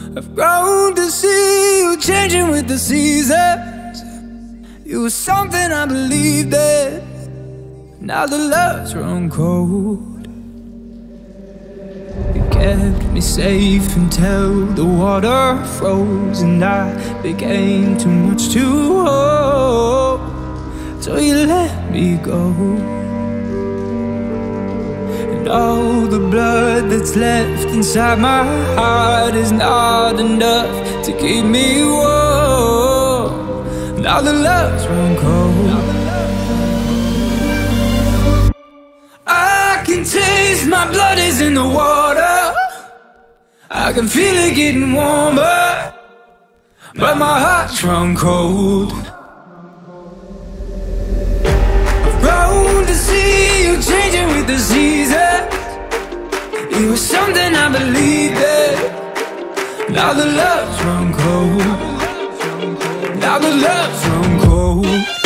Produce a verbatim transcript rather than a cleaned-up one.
I've grown to see you changing with the seasons. You were something I believed in. Now the love's run cold. You kept me safe until the water froze, and I became too much to hold. So you let me go, and all the blood that's left inside my heart is not enough to keep me warm. Now the love's run cold. I can taste my blood is in the water. I can feel it getting warmer, but my heart's run cold. I've grown to see you changing with the seasons. You were something I believed in. Now the love's run cold. Now the love's run cold.